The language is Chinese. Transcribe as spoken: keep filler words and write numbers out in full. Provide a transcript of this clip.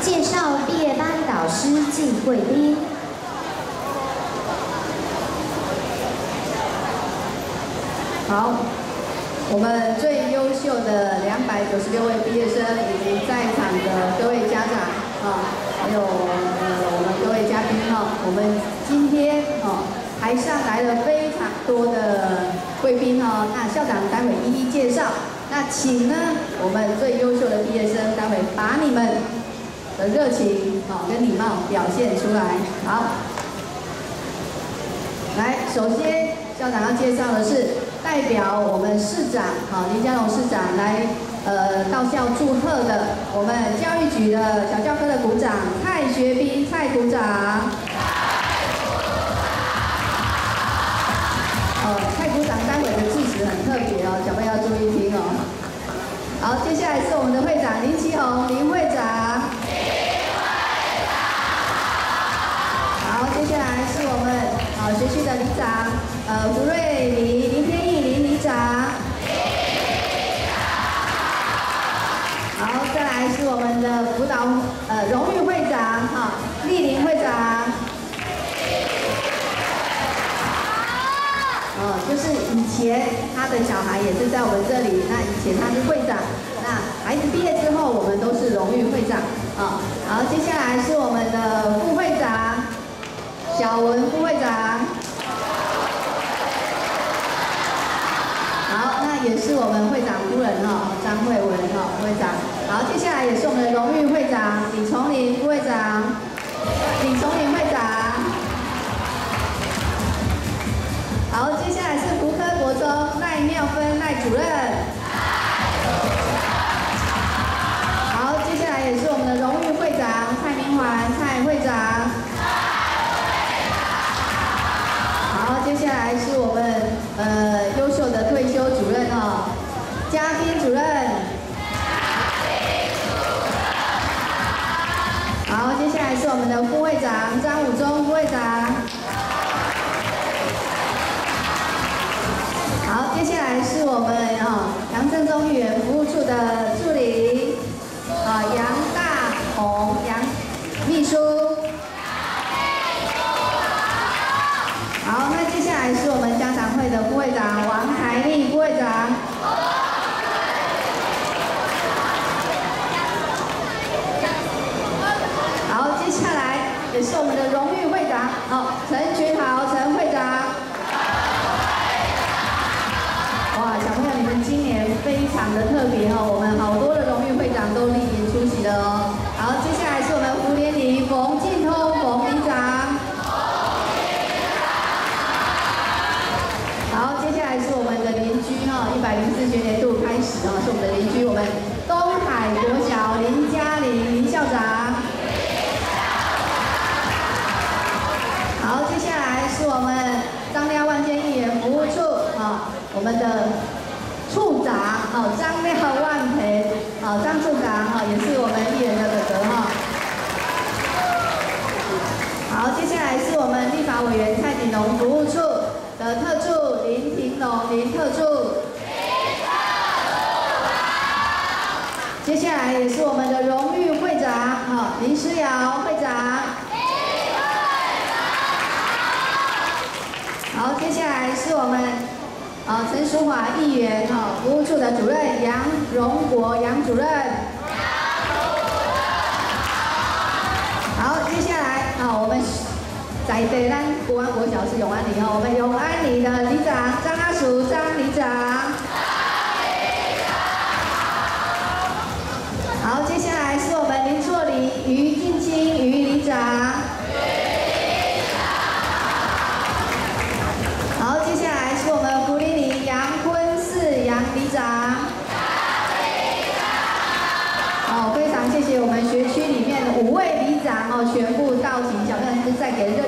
介绍毕业班导师暨贵宾。 好，我们最优秀的两百九十六位毕业生以及在场的各位家长啊，还有呃我们各位嘉宾哈，我们今天哦台上来了非常多的贵宾哈，那校长待会一一介绍。那请呢我们最优秀的毕业生待会把你们的热情哦跟礼貌表现出来。好，来，首先校长要介绍的是代表我们市长好林佳龙市长来呃到校祝贺的我们教育局的小教科的股长蔡学斌蔡股长。哦，蔡股长待会的致辞很特别哦，小朋友要注意听哦。好，接下来是我们的会长林奇宏林会长。好，接下来是我们好学区的里长，呃胡瑞黎林天义林里长。好，再来是我们的辅导呃荣誉会长哈丽玲会长。哦，就是以前他的小孩也是在我们这里，那以前他是会长，那孩子毕业之后我们都是荣誉会长啊。好，接下来是我们的副会长小文副会长。好，那也是我们会长夫人哈张慧文哈会长。好，接下来也是我们的荣誉会长李崇林副会长，李崇林会长。好，接下来是福科国中赖妙芬赖主任。好，接下来也是我们的荣誉会长蔡明环蔡会长。好，接下来是我们呃优秀的退休主任哦，嘉宾主任。好，接下来是我们的副会长张武忠副会长。好，接下来是我们啊杨正中议员服务处的助理啊杨大红杨秘书。好，那接下来是我们家长会的副会长王台丽副会长。好，接下来也是我们的荣誉会长哦陈群豪陈会长。哇，小朋友，你们今年非常的特别哦，我们好多的荣誉会长都莅临出席了哦。好，接下来是我们福联里冯进通冯里长。好，接下来是我们的邻居哈，一百零四学年度开始哦，是我们的邻居，我们东海国小林嘉玲林校长。好，接下来是我们张廖万健议员服务处啊。我们的处长哦，张廖万培哦，张处长哈、哦，也是我们议员的哥哥哈、哦。好，接下来是我们立法委员蔡锦龙服务处的特助林廷龙林特助。接下来也是我们的荣誉会长哈、哦，林诗瑶会长。好，接下来是我们。啊，陈淑华议员哈、哦，服务处的主任杨荣国杨主任。好，接下来啊，我们在地咱国安国小是永安里哈，我们永安里的里长张阿淑张里长。好，接下来是我们林错里于静清于里长。好，接下来是我们福林里杨坤四杨里长。哦，非常谢谢我们学区里面的五位里长哦，全部到齐，小朋友再给热